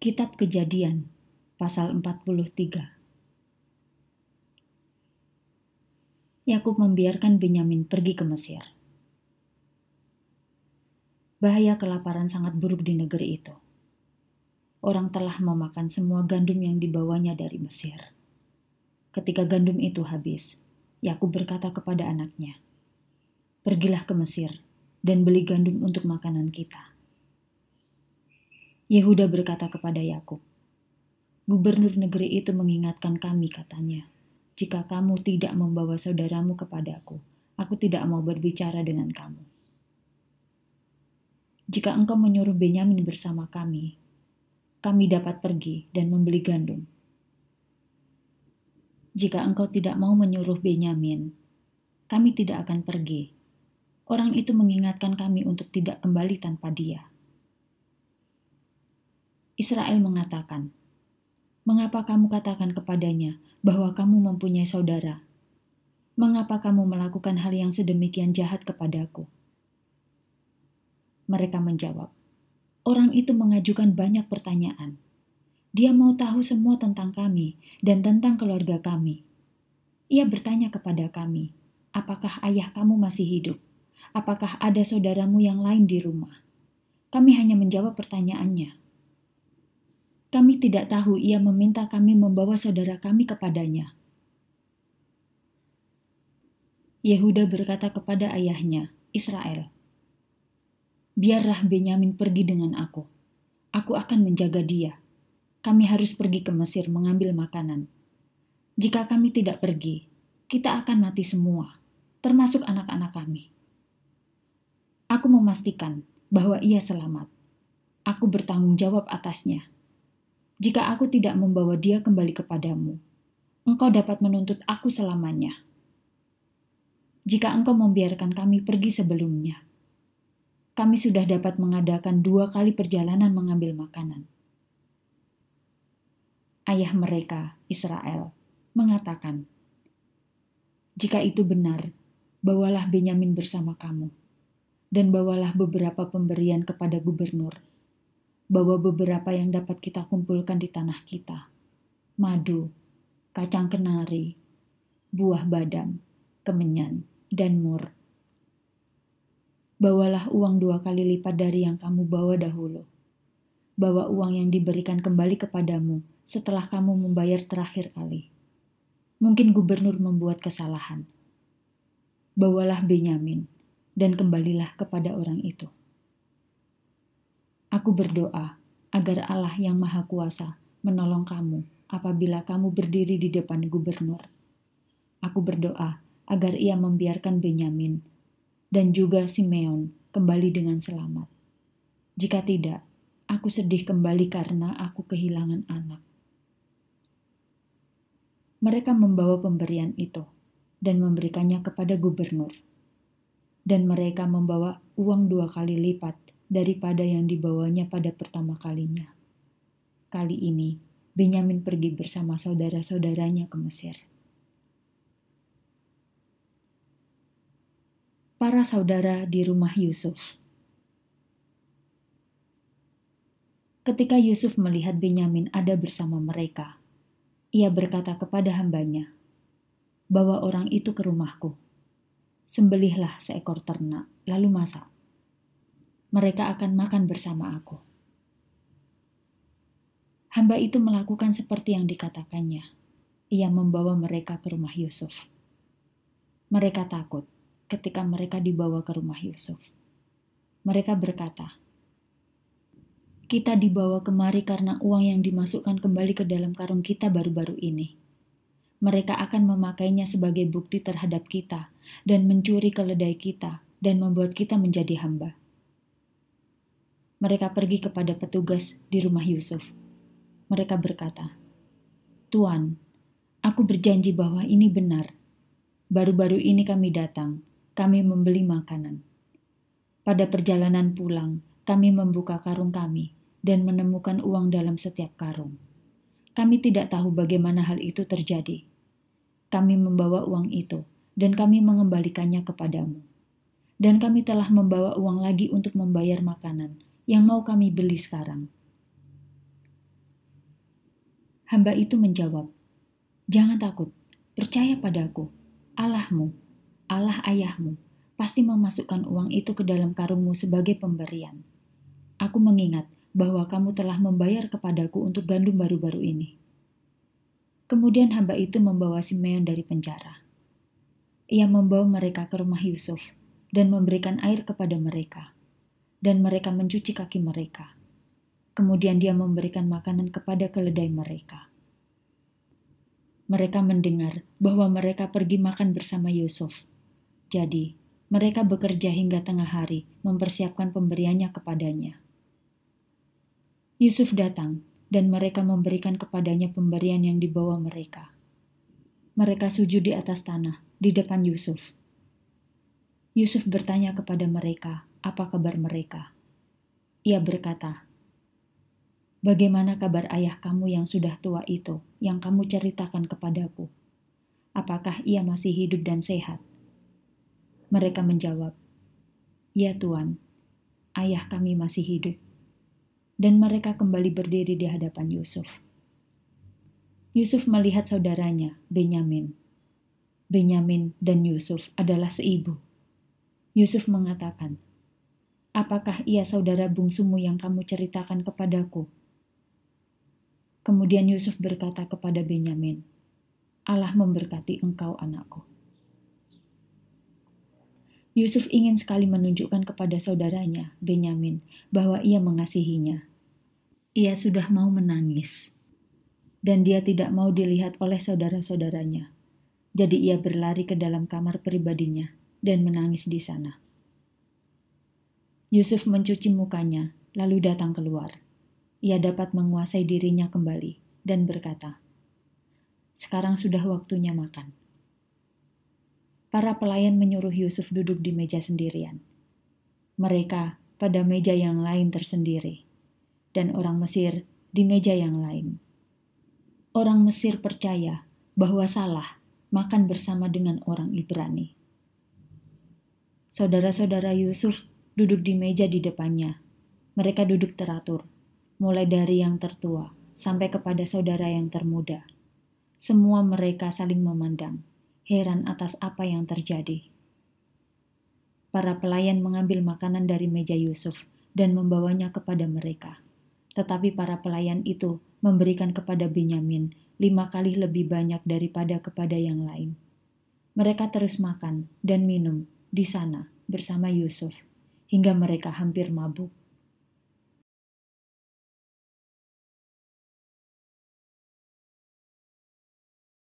Kitab Kejadian, pasal 43. Yakub membiarkan Benyamin pergi ke Mesir. Bahaya kelaparan sangat buruk di negeri itu. Orang telah memakan semua gandum yang dibawanya dari Mesir. Ketika gandum itu habis, Yakub berkata kepada anaknya, "Pergilah ke Mesir dan beli gandum untuk makanan kita." Yehuda berkata kepada Yakub, "Gubernur negeri itu mengingatkan kami," katanya, "jika kamu tidak membawa saudaramu kepadaku, aku tidak mau berbicara dengan kamu. Jika engkau menyuruh Benyamin bersama kami dapat pergi dan membeli gandum. Jika engkau tidak mau menyuruh Benyamin, kami tidak akan pergi. Orang itu mengingatkan kami untuk tidak kembali tanpa dia." Israel mengatakan, "Mengapa kamu katakan kepadanya bahwa kamu mempunyai saudara? Mengapa kamu melakukan hal yang sedemikian jahat kepadaku?" Mereka menjawab, "Orang itu mengajukan banyak pertanyaan. Dia mau tahu semua tentang kami dan tentang keluarga kami. Ia bertanya kepada kami, 'Apakah ayah kamu masih hidup? Apakah ada saudaramu yang lain di rumah?' Kami hanya menjawab pertanyaannya. Kami tidak tahu ia meminta kami membawa saudara kami kepadanya." Yehuda berkata kepada ayahnya, Israel, "Biarlah Benyamin pergi dengan aku. Aku akan menjaga dia. Kami harus pergi ke Mesir mengambil makanan. Jika kami tidak pergi, kita akan mati semua, termasuk anak-anak kami. Aku memastikan bahwa ia selamat. Aku bertanggung jawab atasnya. Jika aku tidak membawa dia kembali kepadamu, engkau dapat menuntut aku selamanya. Jika engkau membiarkan kami pergi sebelumnya, kami sudah dapat mengadakan 2 kali perjalanan mengambil makanan." Ayah mereka, Israel, mengatakan, "Jika itu benar, bawalah Benyamin bersama kamu, dan bawalah beberapa pemberian kepada gubernur. Bawa beberapa yang dapat kita kumpulkan di tanah kita, madu, kacang kenari, buah badam, kemenyan, dan mur. Bawalah uang 2 kali lipat dari yang kamu bawa dahulu. Bawa uang yang diberikan kembali kepadamu setelah kamu membayar terakhir kali. Mungkin gubernur membuat kesalahan. Bawalah Benyamin dan kembalilah kepada orang itu. Aku berdoa agar Allah yang Maha Kuasa menolong kamu apabila kamu berdiri di depan gubernur. Aku berdoa agar ia membiarkan Benyamin dan juga Simeon kembali dengan selamat. Jika tidak, aku sedih kembali karena aku kehilangan anak." Mereka membawa pemberian itu dan memberikannya kepada gubernur. Dan mereka membawa uang 2 kali lipat daripada yang dibawanya pada pertama kalinya. Kali ini, Benyamin pergi bersama saudara-saudaranya ke Mesir. Para saudara di rumah Yusuf. Ketika Yusuf melihat Benyamin ada bersama mereka, ia berkata kepada hambanya, "Bawa orang itu ke rumahku. Sembelihlah seekor ternak, lalu masak. Mereka akan makan bersama aku." Hamba itu melakukan seperti yang dikatakannya. Ia membawa mereka ke rumah Yusuf. Mereka takut ketika mereka dibawa ke rumah Yusuf. Mereka berkata, "Kita dibawa kemari karena uang yang dimasukkan kembali ke dalam karung kita baru-baru ini. Mereka akan memakainya sebagai bukti terhadap kita dan mencuri keledai kita dan membuat kita menjadi hamba." Mereka pergi kepada petugas di rumah Yusuf. Mereka berkata, "Tuan, aku berjanji bahwa ini benar. Baru-baru ini kami datang, kami membeli makanan. Pada perjalanan pulang, kami membuka karung kami dan menemukan uang dalam setiap karung. Kami tidak tahu bagaimana hal itu terjadi. Kami membawa uang itu dan kami mengembalikannya kepadamu. Dan kami telah membawa uang lagi untuk membayar makanan yang mau kami beli sekarang." Hamba itu menjawab, "Jangan takut, percaya padaku. Allahmu, Allah ayahmu, pasti memasukkan uang itu ke dalam karungmu sebagai pemberian. Aku mengingat bahwa kamu telah membayar kepadaku untuk gandum baru-baru ini." Kemudian hamba itu membawa Simeon dari penjara. Ia membawa mereka ke rumah Yusuf dan memberikan air kepada mereka, dan mereka mencuci kaki mereka. Kemudian dia memberikan makanan kepada keledai mereka. Mereka mendengar bahwa mereka pergi makan bersama Yusuf. Jadi, mereka bekerja hingga tengah hari mempersiapkan pemberiannya kepadanya. Yusuf datang, dan mereka memberikan kepadanya pemberian yang dibawa mereka. Mereka sujud di atas tanah, di depan Yusuf. Yusuf bertanya kepada mereka, apa kabar mereka. Ia berkata, "Bagaimana kabar ayah kamu yang sudah tua itu, yang kamu ceritakan kepadaku? Apakah ia masih hidup dan sehat?" Mereka menjawab, "Ya Tuan, ayah kami masih hidup." Dan mereka kembali berdiri di hadapan Yusuf. Yusuf melihat saudaranya, Benyamin. Benyamin dan Yusuf adalah seibu. Yusuf mengatakan, "Apakah ia saudara bungsumu yang kamu ceritakan kepadaku?" Kemudian Yusuf berkata kepada Benyamin, "Allah memberkati engkau, anakku." Yusuf ingin sekali menunjukkan kepada saudaranya, Benyamin, bahwa ia mengasihinya. Ia sudah mau menangis, dan dia tidak mau dilihat oleh saudara-saudaranya. Jadi ia berlari ke dalam kamar pribadinya dan menangis di sana. Yusuf mencuci mukanya, lalu datang keluar. Ia dapat menguasai dirinya kembali dan berkata, "Sekarang sudah waktunya makan." Para pelayan menyuruh Yusuf duduk di meja sendirian. Mereka pada meja yang lain tersendiri, dan orang Mesir di meja yang lain. Orang Mesir percaya bahwa salah makan bersama dengan orang Ibrani. Saudara-saudara Yusuf duduk di meja di depannya. Mereka duduk teratur, mulai dari yang tertua sampai kepada saudara yang termuda. Semua mereka saling memandang, heran atas apa yang terjadi. Para pelayan mengambil makanan dari meja Yusuf dan membawanya kepada mereka. Tetapi para pelayan itu memberikan kepada Benyamin 5 kali lebih banyak daripada kepada yang lain. Mereka terus makan dan minum di sana bersama Yusuf, hingga mereka hampir mabuk.